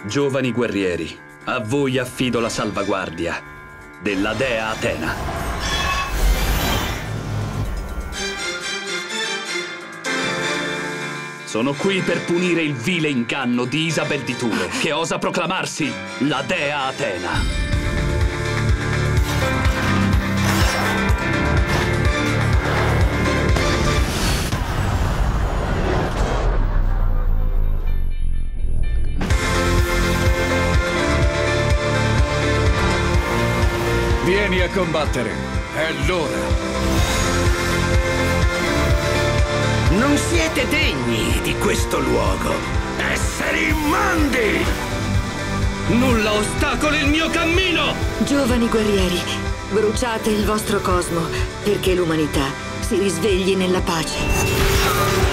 Giovani guerrieri, a voi affido la salvaguardia della dea Atena. Sono qui per punire il vile inganno di Isabel di Turo, che osa proclamarsi la dea Atena. Vieni a combattere, è l'ora. Non siete degni di questo luogo, esseri immondi! Nulla ostacoli il mio cammino! Giovani guerrieri, bruciate il vostro cosmo perché l'umanità si risvegli nella pace.